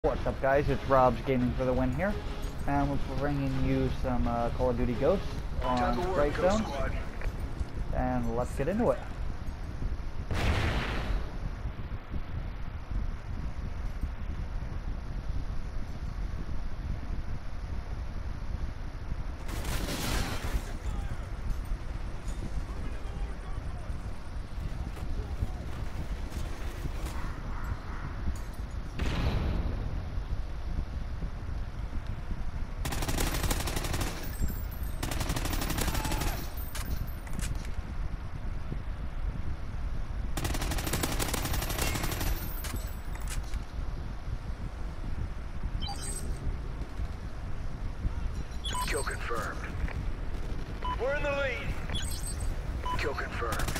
What's up, guys? It's Rob's Gaming for the win here, and we're bringing you some Call of Duty Ghosts on Strike Zone, and let's get into it. Kill confirmed. We're in the lead. Kill confirmed.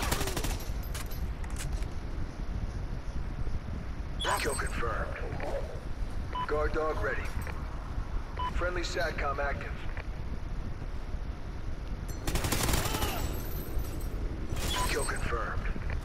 Kill confirmed. Guard dog ready. Friendly SATCOM active. Kill confirmed.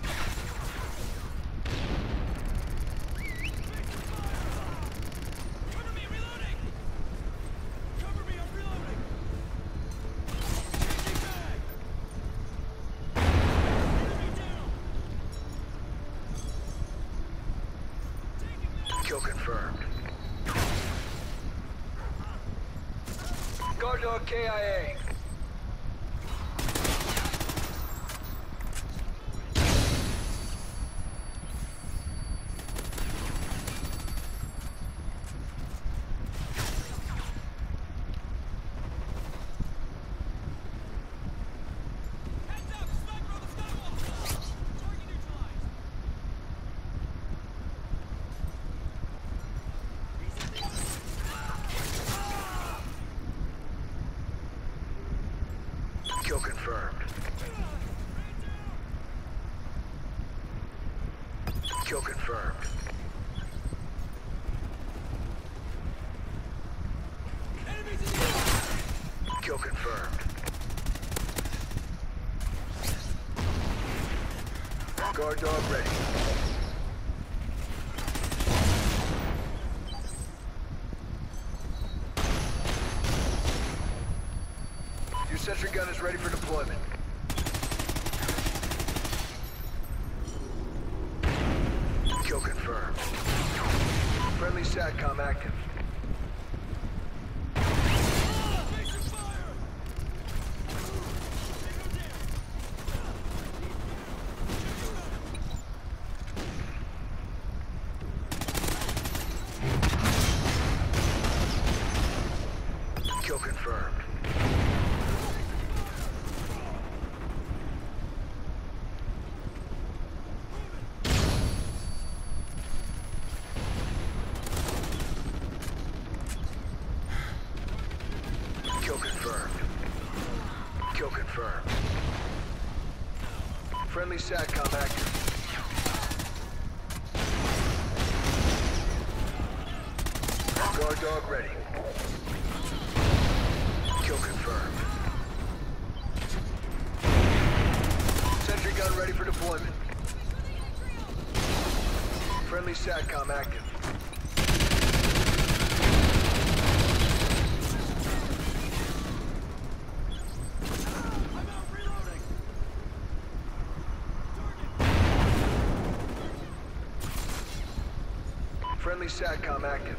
Kill confirmed. Guard dog KIA. Kill confirmed. Kill confirmed. Kill confirmed. Guard dog ready. Your sentry gun is ready for deployment. Kill confirmed. Friendly SATCOM active. Kill confirmed. Kill confirmed. Kill confirmed. Friendly SATCOM active. Guard dog ready. Kill confirmed. Sentry gun ready for deployment. Friendly SATCOM active. Friendly SATCOM active.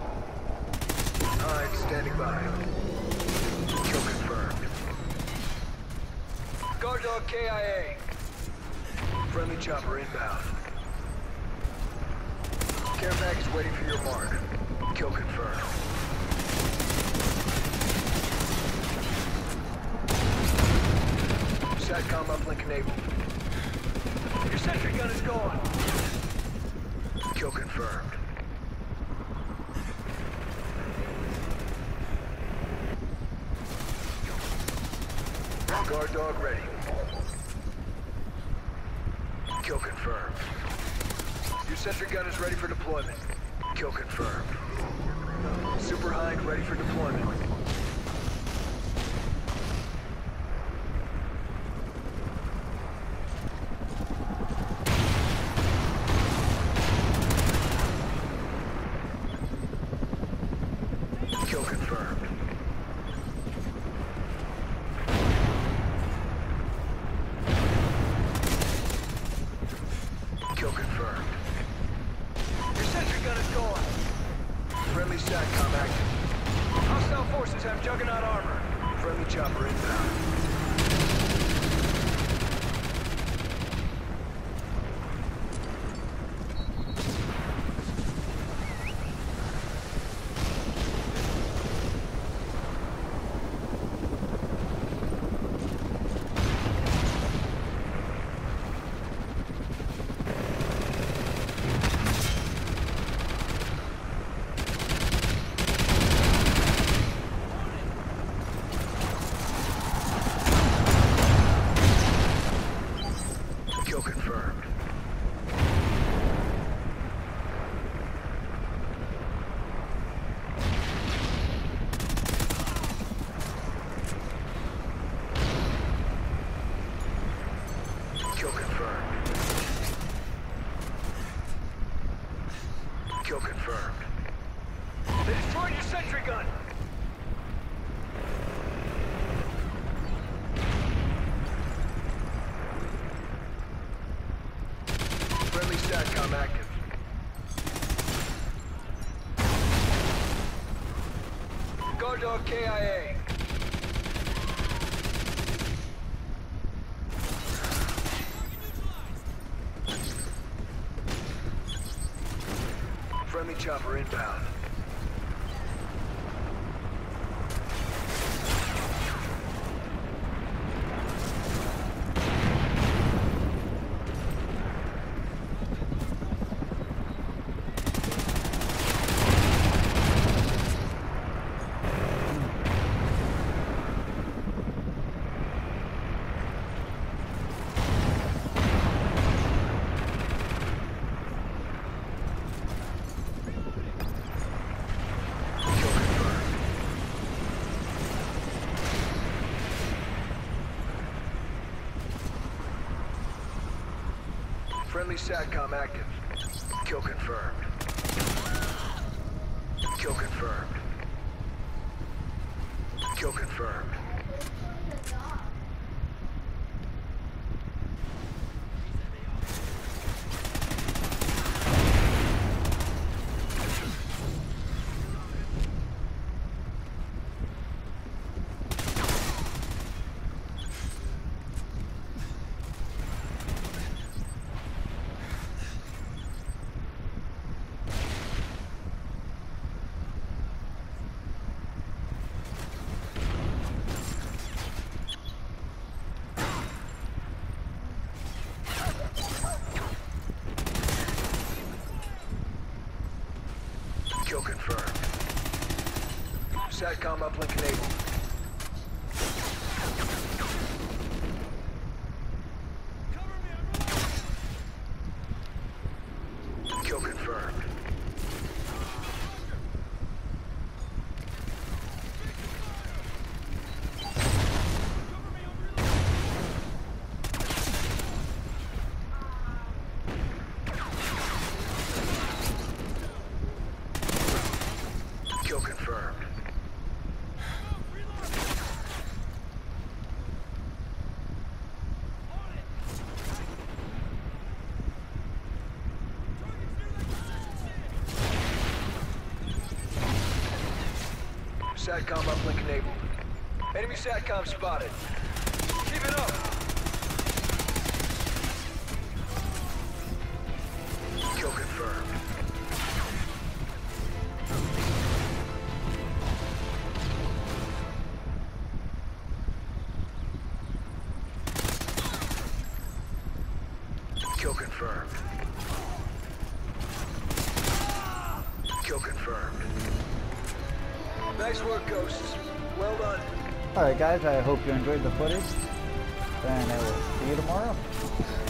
Hind standing by. Kill confirmed. Guard dog KIA. Friendly chopper inbound. Care package waiting for your mark. Kill confirmed. SATCOM uplink enabled. Your sentry gun is gone. Kill confirmed. Guard dog ready. Kill confirmed. Your sentry gun is ready for deployment. Kill confirmed. Super Hind ready for deployment. Kill confirmed. Kill confirmed. Your sentry gun is gone. Friendly SATCOM active. Hostile forces have Juggernaut armor. Friendly chopper inbound. Kill confirmed. Kill confirmed. Kill confirmed. They destroyed your sentry gun! Friendly SATCOM active. Guard dog KIA. Friendly chopper inbound. Friendly SATCOM active. Kill confirmed. Kill confirmed. Kill confirmed. Kill confirmed. SATCOM uplink enabled. Kill confirmed. Kill confirmed. SATCOM uplink enabled. Enemy SATCOM spotted. Keep it up! Kill confirmed. Kill confirmed. Kill confirmed. Nice work, Ghosts. Well done. Alright guys, I hope you enjoyed the footage, and I will see you tomorrow.